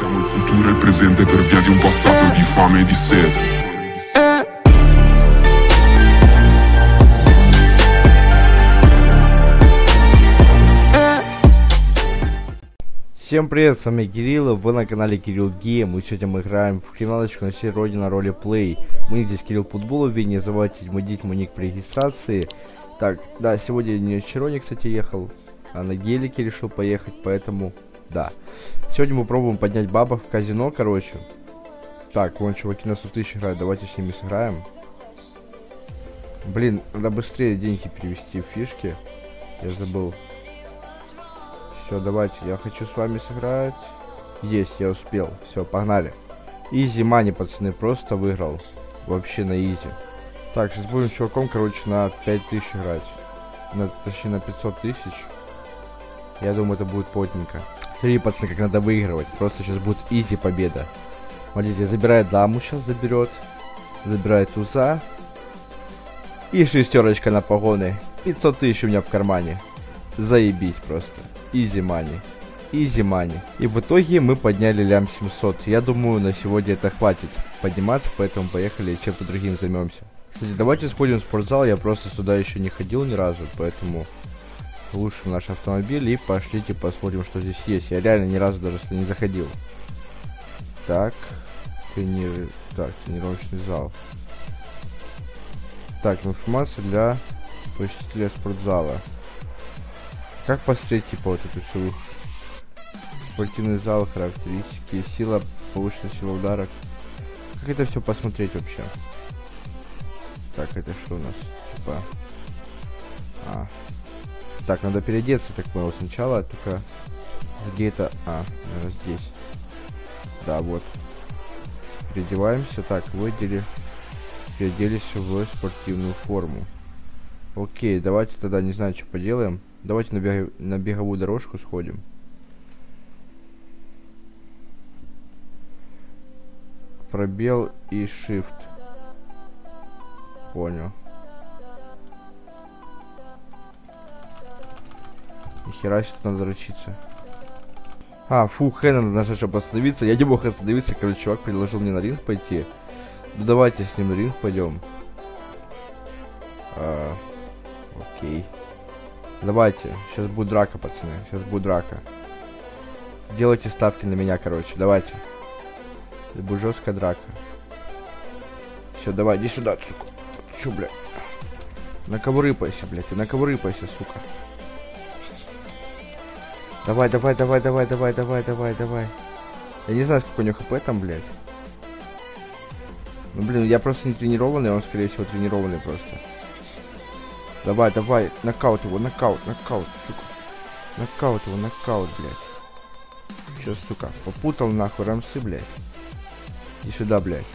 Siamo il futuro e il presente per via di un passato di fame e di sete. Всем привет, с вами Кирилл, вы на канале Кирилл Гейм, и сегодня мы играем в криминалочку на серии Родина Ролеплей. Мы здесь Кирилл Футболов, не забывайте вводить мой ник при регистрации. Так, да, сегодня не Черони, кстати, ехал, а на гелике решил поехать, поэтому, да. Сегодня мы пробуем поднять бабок в казино, короче. Так, вон чуваки на 100 тысяч играют, давайте с ними сыграем. Блин, надо быстрее деньги перевести в фишки, я забыл. Все, давайте, я хочу с вами сыграть. Есть, я успел. Все, погнали. Изи мани, пацаны, просто выиграл. Вообще на изи. Так, сейчас будем с чуваком, короче, на 5000 играть. Точнее, на 500 тысяч. Я думаю, это будет плотненько. Смотри, пацаны, как надо выигрывать. Просто сейчас будет изи победа. Смотрите, забирает даму, сейчас заберет. Забирает туза. И шестерочка на погоны. 500 тысяч у меня в кармане. Заебись просто. Изи мани. Изи мани. И в итоге мы подняли лям 700. Я думаю, на сегодня это хватит подниматься, поэтому поехали чем-то другим займемся. Кстати, давайте сходим в спортзал. Я просто сюда еще не ходил ни разу, поэтому улучшим наш автомобиль и пошлите посмотрим, что здесь есть. Я реально ни разу даже не заходил. Так. Тренировочный зал. Так, информация для посетителя спортзала. Как посмотреть, типа, вот эту всю спортивный зал, характеристики, сила, повышенная сила удара. Как это все посмотреть вообще? Так, это что у нас? Типа... Так, надо переодеться, так понял, сначала, только... Где это? Наверное, здесь. Да, вот. Переодеваемся. Так, выделили. Переоделись в спортивную форму. Окей, давайте тогда, не знаю, что поделаем. Давайте на беговую дорожку сходим. Пробел и shift. Понял. Нихера себе тут надо ручиться. Фу, хрен надо нажать, чтобы остановиться. Я не мог остановиться, короче, чувак предложил мне на ринг пойти. Ну давайте с ним на ринг пойдем. Окей. Давайте, сейчас будет драка, пацаны, сейчас будет драка. Делайте ставки на меня, короче, давайте. Это будет жесткая драка. Все, давай, иди сюда, сука. Чё, блядь? На кого рыпайся, блядь, ты на кого рыпайся, сука. Давай. Я не знаю, сколько у него хп там, блядь. Ну, блин, я просто не тренированный, он, скорее всего, тренированный просто. Давай, нокаут его, нокаут, сука. Нокаут, блядь. Чё, сука, попутал нахуй рамсы, блядь. Иди сюда, блядь.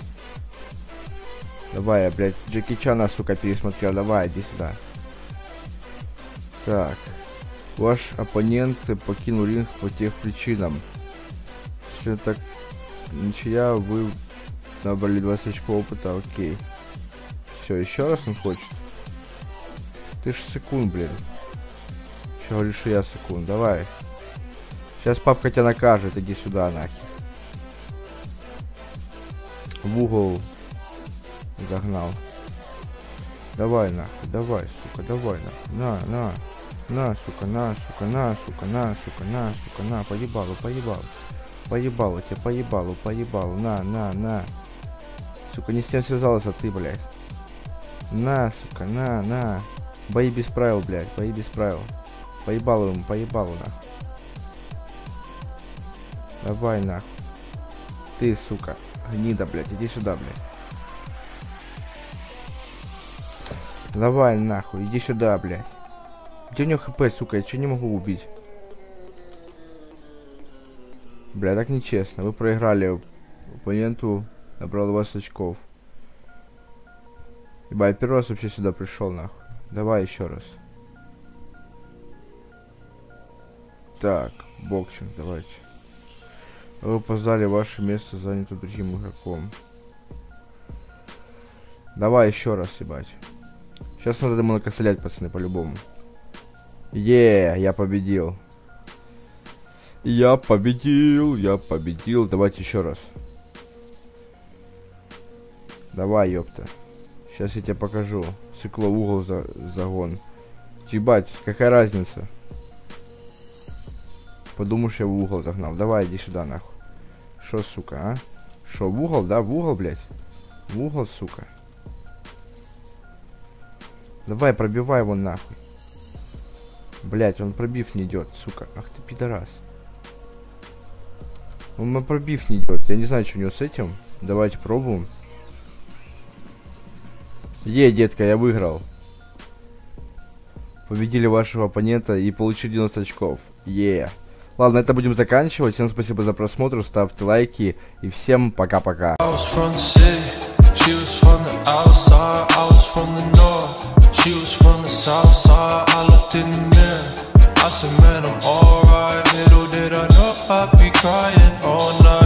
Давай, я, блядь, Джеки Чана, сука, пересмотрел, давай, иди сюда. Так. Ваш оппонент покинул ринг по тех причинам. Все так, ничья, вы набрали 20 очков опыта, окей. Все, еще раз он хочет. Ты ж секунд, блин. Че говоришь, что я секунд? Давай. Сейчас папка тебя накажет. Иди сюда, нахер. В угол. Загнал. Давай, нахуй. Давай, сука. Давай, нахуй. На, сука. На. Поебало тебя, поебало. На. Сука, не с тем связался ты, блядь. На, сука, на. Бои без правил, блядь, бои без правил. Поебало ему, нахуй. Давай, нахуй. Ты, сука, гнида, блядь, иди сюда, блядь. Давай, нахуй, иди сюда, блядь. Где у него хп, сука, я чё не могу убить? Бля, так нечестно, вы проиграли. Оппоненту набрал 20 очков. Ебать, я первый раз вообще сюда пришел, нахуй. Давай еще раз. Так, боксинг, давайте. Вы опоздали, ваше место занято другим игроком. Давай еще раз, ебать. Сейчас надо ему накосылять, пацаны, по-любому. Я победил. Я победил, я победил. Давайте еще раз. Давай, ёпта. Сейчас я тебе покажу. Цикло, угол, загон. Ебать, какая разница? Подумаешь, я в угол загнал. Давай, иди сюда, нахуй. Шо, сука, а? Шо, в угол, да? В угол, блядь? В угол, сука. Давай, пробивай его нахуй. Блядь, он пробив не идет, сука. Ах ты пидорас. Он на пробив не идет. Я не знаю, что у него с этим. Давайте пробуем. Детка, я выиграл. Победили вашего оппонента и получили 90 очков. Ладно, это будем заканчивать. Всем спасибо за просмотр, ставьте лайки. И всем пока-пока. I said, man, I'm alright. Little did I know I'd be crying all night.